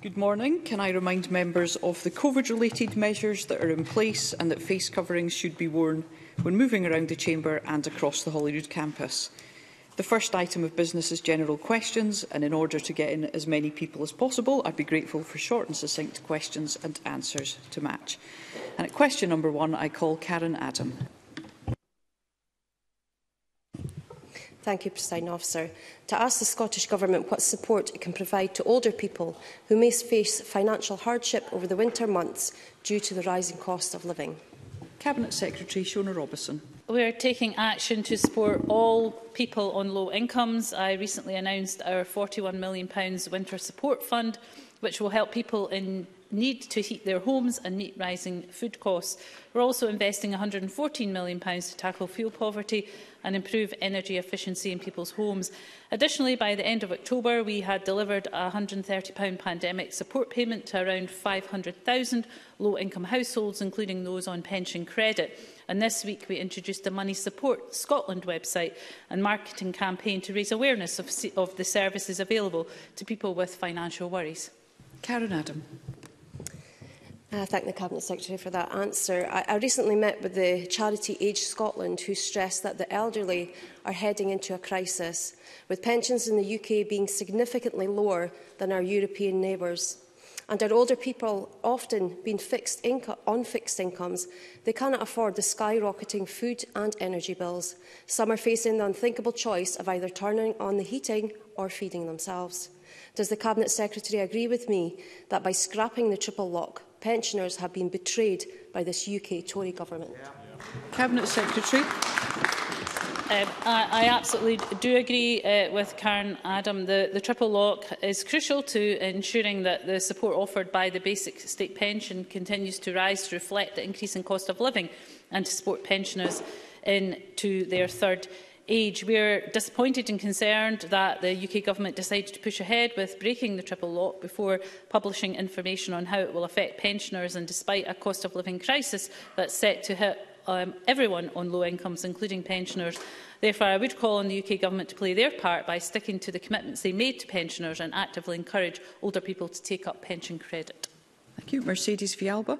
Good morning. Can I remind members of the COVID-related measures that are in place and that face coverings should be worn when moving around the Chamber and across the Holyrood campus? The first item of business is general questions, and in order to get in as many people as possible, I'd be grateful for short and succinct questions and answers to match. And at question number 1, I call Karen Adam. Thank you, Presiding Officer. To ask the Scottish Government what support it can provide to older people who may face financial hardship over the winter months due to the rising cost of living. Cabinet Secretary Shona Robertson. We are taking action to support all people on low incomes. I recently announced our £41 million Winter Support Fund, which will help people in need to heat their homes and meet rising food costs. We're also investing £114 million to tackle fuel poverty and improve energy efficiency in people's homes. Additionally, by the end of October, we had delivered a £130 pandemic support payment to around 500,000 low-income households, including those on pension credit. And this week, we introduced the Money Support Scotland website and marketing campaign to raise awareness of the services available to people with financial worries. Karen Adam. I thank the Cabinet Secretary for that answer. I recently met with the charity Age Scotland, who stressed that the elderly are heading into a crisis, with pensions in the UK being significantly lower than our European neighbours. And our older people often being on fixed incomes, they cannot afford the skyrocketing food and energy bills. Some are facing the unthinkable choice of either turning on the heating or feeding themselves. Does the Cabinet Secretary agree with me that by scrapping the triple lock, pensioners have been betrayed by this UK Tory government? Cabinet Secretary. I absolutely do agree with Karen Adam. The triple lock is crucial to ensuring that the support offered by the basic state pension continues to rise to reflect the increasing cost of living and to support pensioners into their third age. We are disappointed and concerned that the UK Government decided to push ahead with breaking the triple lock before publishing information on how it will affect pensioners, and despite a cost of living crisis that's set to hit everyone on low incomes, including pensioners. Therefore, I would call on the UK Government to play their part by sticking to the commitments they made to pensioners and actively encourage older people to take up pension credit. Thank you. Mercedes Fialba.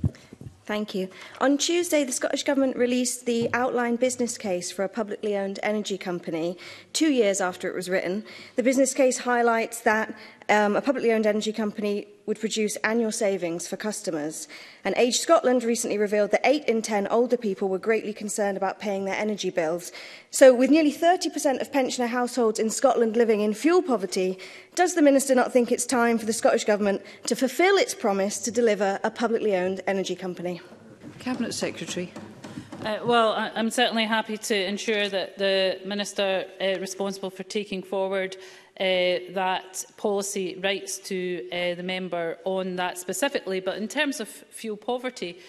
Thank you. On Tuesday, the Scottish Government released the outline business case for a publicly owned energy company 2 years after it was written. The business case highlights that a publicly owned energy company would produce annual savings for customers. And Age Scotland recently revealed that 8 in 10 older people were greatly concerned about paying their energy bills. So with nearly 30% of pensioner households in Scotland living in fuel poverty, does the Minister not think it's time for the Scottish Government to fulfil its promise to deliver a publicly owned energy company? Cabinet Secretary. Well, I'm certainly happy to ensure that the Minister responsible for taking forward that policy writes to the member on that specifically. But in terms of fuel poverty,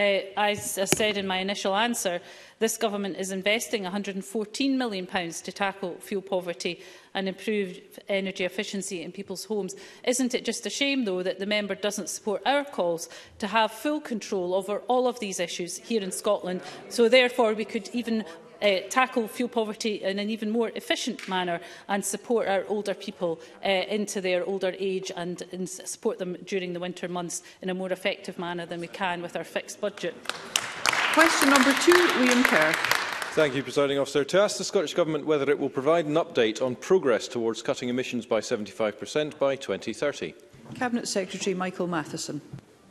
as I said in my initial answer, this government is investing £114 million to tackle fuel poverty and improve energy efficiency in people's homes. Isn't it just a shame, though, that the member doesn't support our calls to have full control over all of these issues here in Scotland, so therefore we could even tackle fuel poverty in an even more efficient manner and support our older people into their older age and support them during the winter months in a more effective manner than we can with our fixed budget. Question number 2, Liam Kerr. Thank you, Presiding Officer. To ask the Scottish Government whether it will provide an update on progress towards cutting emissions by 75% by 2030. Cabinet Secretary Michael Matheson.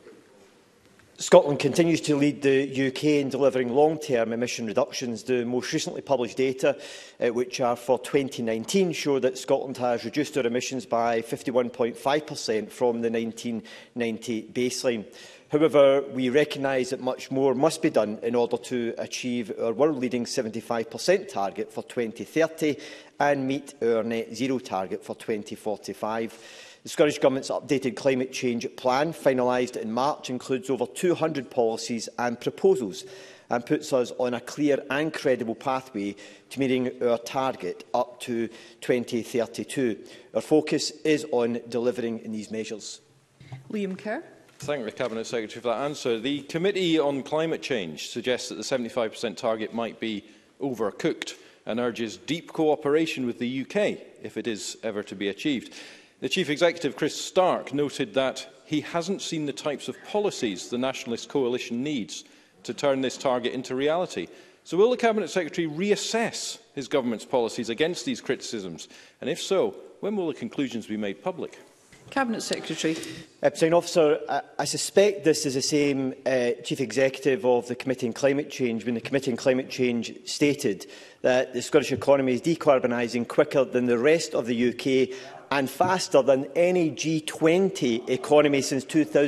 Scotland continues to lead the UK in delivering long-term emission reductions. The most recently published data, which are for 2019, show that Scotland has reduced our emissions by 51.5% from the 1990 baseline. However, we recognise that much more must be done in order to achieve our world-leading 75% target for 2030 and meet our net zero target for 2045. The Scottish Government's updated climate change plan, finalised in March, includes over 200 policies and proposals and puts us on a clear and credible pathway to meeting our target up to 2032. Our focus is on delivering in these measures. Liam Kerr. Thank the Cabinet Secretary for that answer. The Committee on Climate Change suggests that the 75% target might be overcooked and urges deep cooperation with the UK if it is ever to be achieved. The Chief Executive, Chris Stark, noted that he hasn't seen the types of policies the Nationalist Coalition needs to turn this target into reality. So will the Cabinet Secretary reassess his government's policies against these criticisms? And if so, when will the conclusions be made public? Cabinet Secretary. Presiding Officer, I suspect this is the same Chief Executive of the Committee on Climate Change when the Committee on Climate Change stated that the Scottish economy is decarbonising quicker than the rest of the UK and faster than any G20 economy since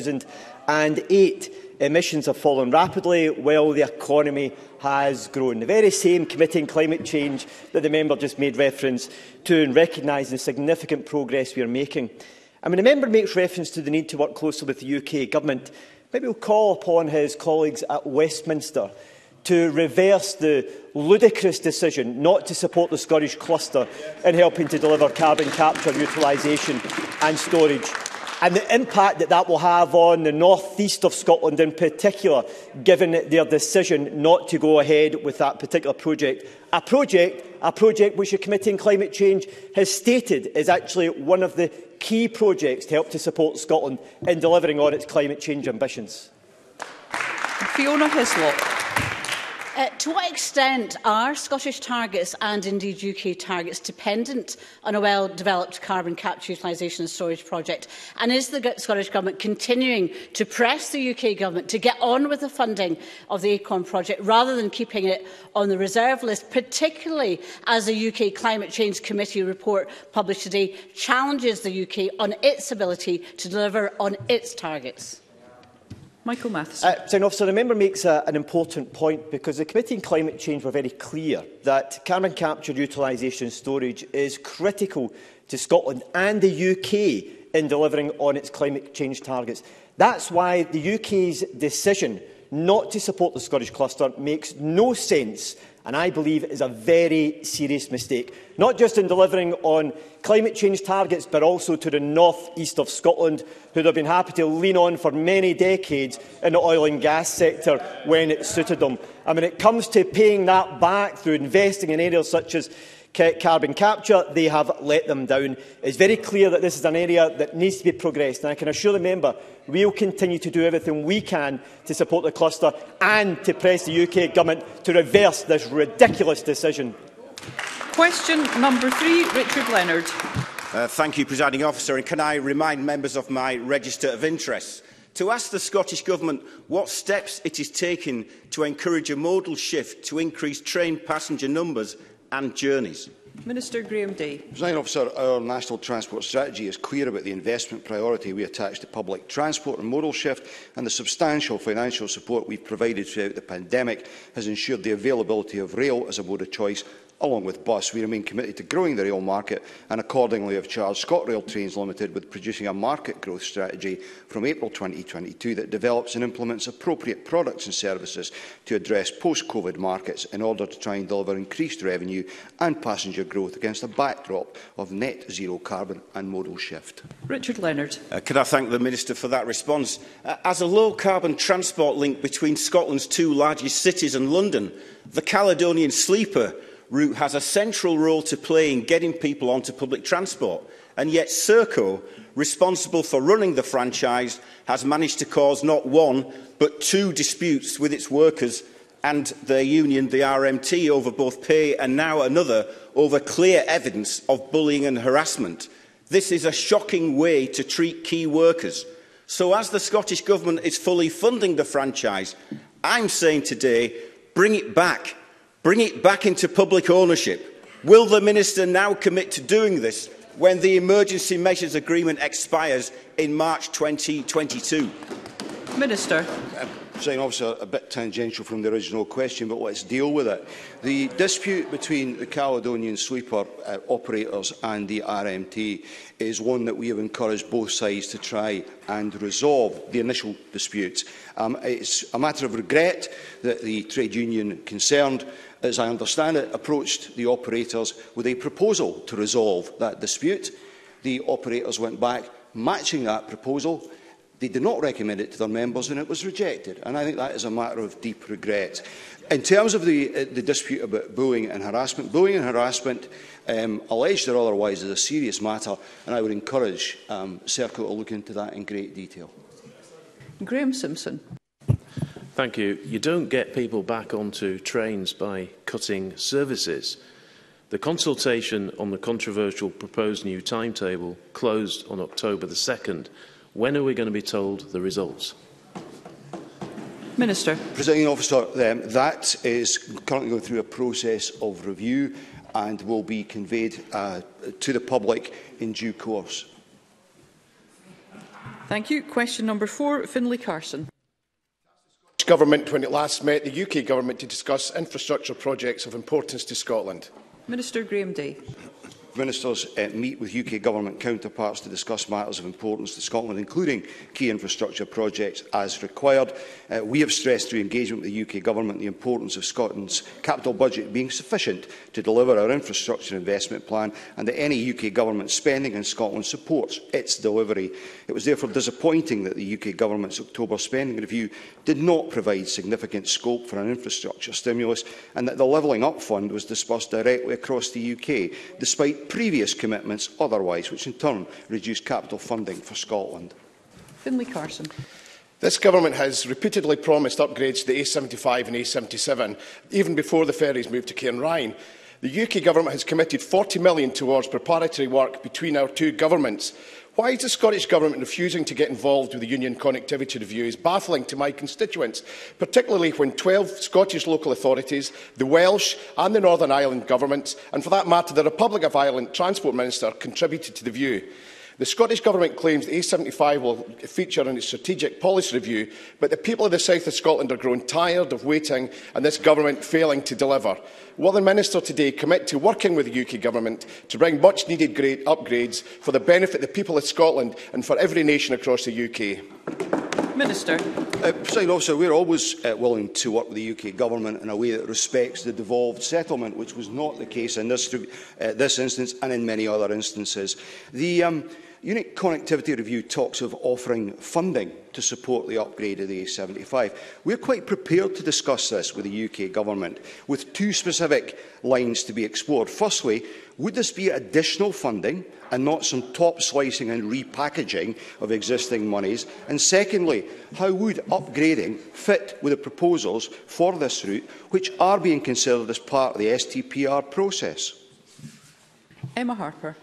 2008. Emissions have fallen rapidly while the economy has grown. The very same Committee on Climate Change that the member just made reference to and recognising the significant progress we are making. And when the member makes reference to the need to work closely with the UK Government, maybe we'll call upon his colleagues at Westminster to reverse the ludicrous decision not to support the Scottish cluster in helping to deliver carbon capture, utilisation and storage, and the impact that that will have on the north east of Scotland in particular, given their decision not to go ahead with that particular project. A project which the Committee on Climate Change has stated is actually one of the key projects to help to support Scotland in delivering on its climate change ambitions. Fiona Hislop. To what extent are Scottish targets and indeed UK targets dependent on a well-developed carbon capture, utilisation and storage project? And is the Scottish Government continuing to press the UK Government to get on with the funding of the ACORN project rather than keeping it on the reserve list, particularly as the UK Climate Change Committee report published today challenges the UK on its ability to deliver on its targets? Michael Matheson. Presiding Officer, the member makes an important point because the Committee on Climate Change were very clear that carbon capture, utilisation and storage is critical to Scotland and the UK in delivering on its climate change targets. That's why the UK's decision not to support the Scottish cluster makes no sense and I believe is a very serious mistake, not just in delivering on climate change targets, but also to the north east of Scotland, who they've been happy to lean on for many decades in the oil and gas sector when it suited them. And when it comes to paying that back through investing in areas such as carbon capture, they have let them down. It's very clear that this is an area that needs to be progressed, and I can assure the member we will continue to do everything we can to support the cluster and to press the UK Government to reverse this ridiculous decision. Question number 3, Richard Leonard. Thank you, Presiding Officer. And can I remind members of my register of interests to ask the Scottish Government what steps it is taking to encourage a modal shift to increase train passenger numbers and journeys? Minister Graham Day. Presiding Officer, our National Transport Strategy is clear about the investment priority we attach to public transport and modal shift, and the substantial financial support we've provided throughout the pandemic has ensured the availability of rail as a mode of choice along with bus. We remain committed to growing the rail market and accordingly have charged ScotRail Trains Limited with producing a market growth strategy from April 2022 that develops and implements appropriate products and services to address post-COVID markets in order to try and deliver increased revenue and passenger growth against a backdrop of net zero carbon and modal shift. Richard Leonard. Could I thank the Minister for that response? As a low-carbon transport link between Scotland's two largest cities and London, the Caledonian Sleeper route has a central role to play in getting people onto public transport, and yet Serco, responsible for running the franchise, has managed to cause not one but two disputes with its workers and their union, the RMT, over both pay and now another over clear evidence of bullying and harassment. This is a shocking way to treat key workers. So as the Scottish Government is fully funding the franchise, I'm saying today, bring it back. Bring it back into public ownership. Will the Minister now commit to doing this when the Emergency Measures Agreement expires in March 2022? Minister. Presiding Officer, a bit tangential from the original question, but let's deal with it. The dispute between the Caledonian Sleeper operators and the RMT is one that we have encouraged both sides to try and resolve the initial dispute. It's a matter of regret that the trade union concerned, as I understand it, approached the operators with a proposal to resolve that dispute. The operators went back, matching that proposal, They did not recommend it to their members and it was rejected. And I think that is a matter of deep regret. In terms of the dispute about bullying and harassment, alleged or otherwise, is a serious matter, and I would encourage Serco to look into that in great detail. Graham Simpson. Thank you. You don't get people back onto trains by cutting services. The consultation on the controversial proposed new timetable closed on October the 2nd. When are we going to be told the results? Minister. Presiding Officer, that is currently going through a process of review and will be conveyed to the public in due course. Thank you. Question number 4, Finlay Carson. Government, when it last met the UK Government to discuss infrastructure projects of importance to Scotland. Minister Graham Day. Ministers meet with UK Government counterparts to discuss matters of importance to Scotland, including key infrastructure projects as required. We have stressed through engagement with the UK Government the importance of Scotland's capital budget being sufficient to deliver our infrastructure investment plan, and that any UK Government spending in Scotland supports its delivery. It was therefore disappointing that the UK Government's October spending review did not provide significant scope for an infrastructure stimulus, and that the Levelling Up Fund was disbursed directly across the UK, despite previous commitments otherwise, which in turn reduced capital funding for Scotland. Finlay Carson. This Government has repeatedly promised upgrades to the A75 and A77, even before the ferries moved to Cairnryan. The UK Government has committed £40 million towards preparatory work between our two governments. Why is the Scottish Government refusing to get involved with the Union Connectivity Review is baffling to my constituents, particularly when 12 Scottish local authorities, the Welsh and the Northern Ireland governments, and for that matter the Republic of Ireland Transport Minister, contributed to the view. The Scottish Government claims the A75 will feature in its strategic policy review, but the people of the south of Scotland are growing tired of waiting and this Government failing to deliver. Will the Minister today commit to working with the UK Government to bring much-needed upgrades for the benefit of the people of Scotland and for every nation across the UK? Minister. Presiding Officer, we are always willing to work with the UK Government in a way that respects the devolved settlement, which was not the case in this instance and in many other instances. The Unique Connectivity Review talks of offering funding to support the upgrade of the A75. We are quite prepared to discuss this with the UK Government, with two specific lines to be explored. Firstly, would this be additional funding and not some top-slicing and repackaging of existing monies? And secondly, how would upgrading fit with the proposals for this route, which are being considered as part of the STPR process? Emma Harper.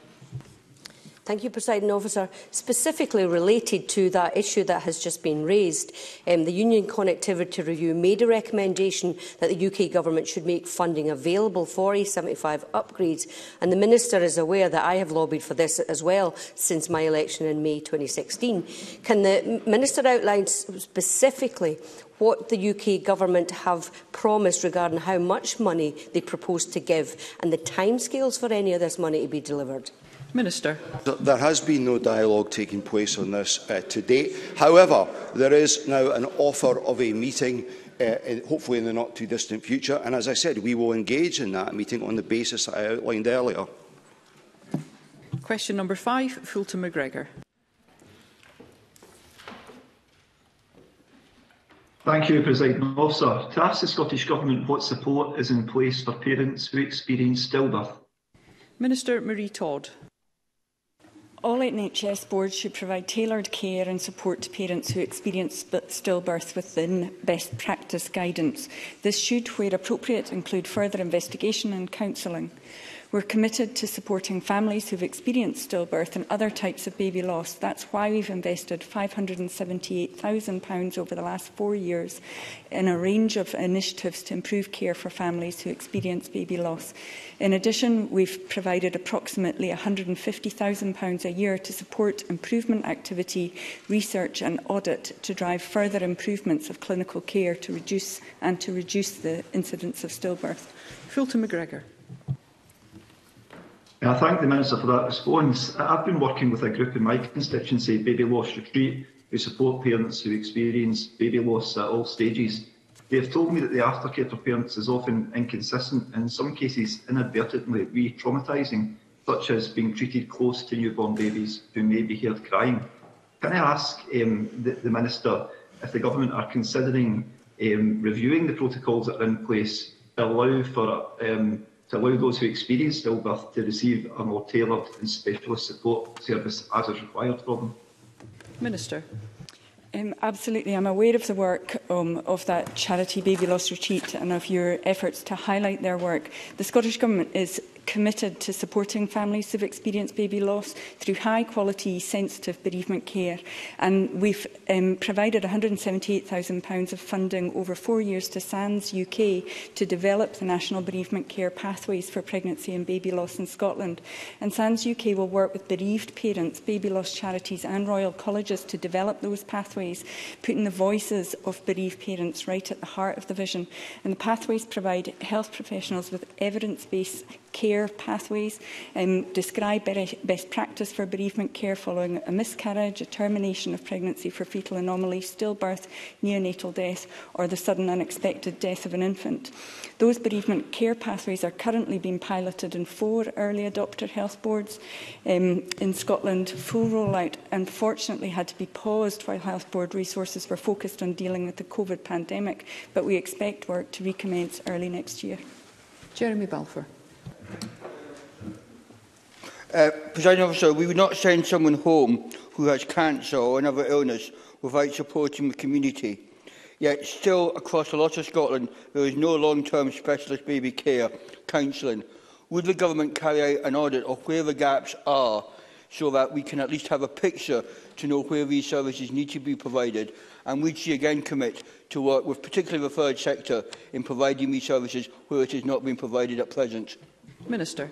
Thank you, Presiding Officer. Specifically related to that issue that has just been raised, the Union Connectivity Review made a recommendation that the UK Government should make funding available for A75 upgrades, and the Minister is aware that I have lobbied for this as well since my election in May 2016. Can the Minister outline specifically what the UK Government have promised regarding how much money they propose to give and the timescales for any of this money to be delivered? Minister. There has been no dialogue taking place on this to date. However, there is now an offer of a meeting, hopefully in the not-too-distant future, and as I said, we will engage in that meeting on the basis that I outlined earlier. Question number 5, Fulton McGregor. Thank you, Presiding Officer. To ask the Scottish Government what support is in place for parents who experience stillbirth. Minister Marie Todd. All NHS boards should provide tailored care and support to parents who experience stillbirth within best practice guidance. This should, where appropriate, include further investigation and counselling. We're committed to supporting families who have experienced stillbirth and other types of baby loss. That's why we've invested £578,000 over the last 4 years in a range of initiatives to improve care for families who experience baby loss. In addition, we've provided approximately £150,000 a year to support improvement activity, research and audit to drive further improvements of clinical care to reduce the incidence of stillbirth. Fulton McGregor. I thank the Minister for that response. I've been working with a group in my constituency, Baby Loss Retreat, who support parents who experience baby loss at all stages. They have told me that the aftercare for parents is often inconsistent and in some cases inadvertently re-traumatising, such as being treated close to newborn babies who may be heard crying. Can I ask the Minister if the Government are considering reviewing the protocols that are in place to allow those who experience stillbirth to receive a more tailored and specialist support service as is required for them? Minister. Absolutely. I'm aware of the work of that charity Baby Loss Retreat and of your efforts to highlight their work. The Scottish Government is committed to supporting families who've experienced baby loss through high-quality, sensitive bereavement care. And we've provided £178,000 of funding over 4 years to SANS UK to develop the National Bereavement Care Pathways for Pregnancy and Baby Loss in Scotland. And SANS UK will work with bereaved parents, baby loss charities and Royal Colleges to develop those pathways, putting the voices of bereaved parents right at the heart of the vision. And the pathways provide health professionals with evidence-based care pathways, describe best practice for bereavement care following a miscarriage, a termination of pregnancy for fetal anomaly, stillbirth, neonatal death or the sudden unexpected death of an infant. Those bereavement care pathways are currently being piloted in 4 early adopter health boards in Scotland. Full rollout unfortunately had to be paused while health board resources were focused on dealing with the COVID pandemic, but we expect work to recommence early next year. Jeremy Balfour. Presiding Officer, we would not send someone home who has cancer or another illness without supporting the community. Yet still across a lot of Scotland there is no long-term specialist baby care counselling. Would the Government carry out an audit of where the gaps are so that we can at least have a picture to know where these services need to be provided? And would she again commit to work with particularly the third sector in providing these services where it is not being provided at present? Minister.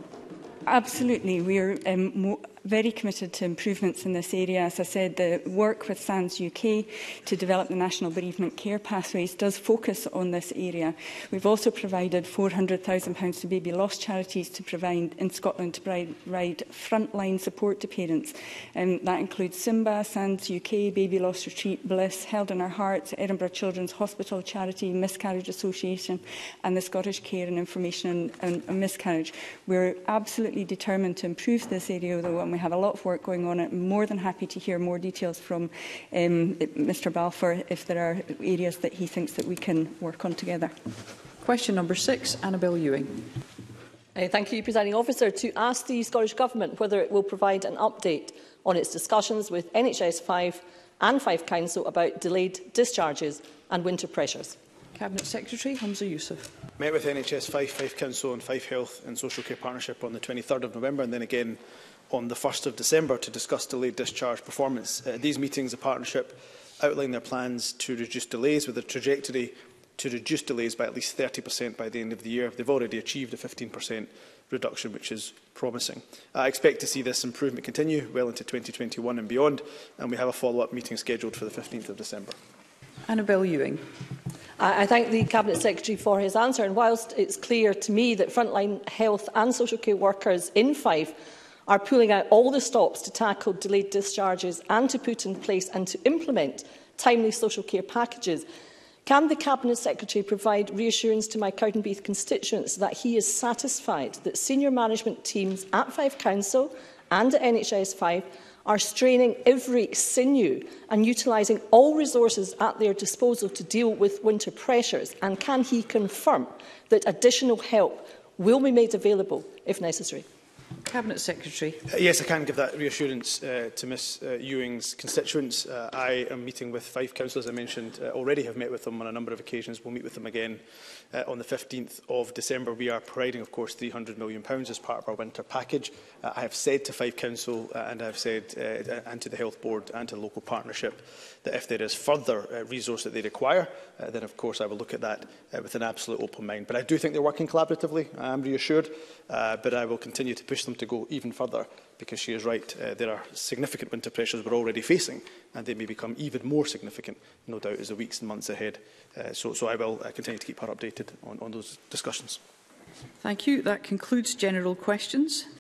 Absolutely. We are very committed to improvements in this area. As I said, the work with SANS UK to develop the National Bereavement Care Pathways does focus on this area. We've also provided £400,000 to baby loss charities to provide in Scotland to provide frontline support to parents. That includes SIMBA, SANS UK, Baby Loss Retreat, Bliss, Held in Our Hearts, Edinburgh Children's Hospital Charity, Miscarriage Association and the Scottish Care and Information on Miscarriage. We're absolutely determined to improve this area, though, and we have a lot of work going on. I'm more than happy to hear more details from Mr Balfour if there are areas that he thinks that we can work on together. Question number 6, Annabel Ewing. Thank you, Presiding Officer. To ask the Scottish Government whether it will provide an update on its discussions with NHS 5 and Fife Council about delayed discharges and winter pressures. Cabinet Secretary Humza Yousaf. Met with NHS 5, Fife Council and Fife Health and Social Care Partnership on the 23rd of November and then again on the 1st of December to discuss delayed discharge performance. At these meetings, the partnership outlined their plans to reduce delays with a trajectory to reduce delays by at least 30% by the end of the year. They've already achieved a 15% reduction, which is promising. I expect to see this improvement continue well into 2021 and beyond, and we have a follow-up meeting scheduled for the 15th of December. Annabel Ewing. I thank the Cabinet Secretary for his answer, and whilst it's clear to me that frontline health and social care workers in Fife are pulling out all the stops to tackle delayed discharges and to put in place and to implement timely social care packages, can the Cabinet Secretary provide reassurance to my Cowdenbeath constituents that he is satisfied that senior management teams at Fife Council and at NHS 5 are straining every sinew and utilising all resources at their disposal to deal with winter pressures? And can he confirm that additional help will be made available if necessary? Cabinet Secretary. Yes, I can give that reassurance to Ms Ewing's constituents. I am meeting with Fife Council, as I mentioned, already have met with them on a number of occasions. We'll meet with them again on the 15th of December. We are providing, of course, £300 million as part of our winter package. I have said to Fife Council and I have said and to the Health Board and to the local partnership that if there is further resource that they require, then of course I will look at that with an absolute open mind. But I do think they're working collaboratively. I am reassured, but I will continue to push them to go even further, because she is right, there are significant winter pressures we're already facing, and they may become even more significant, no doubt, as the weeks and months ahead. So I will continue to keep her updated on those discussions. Thank you. That concludes general questions.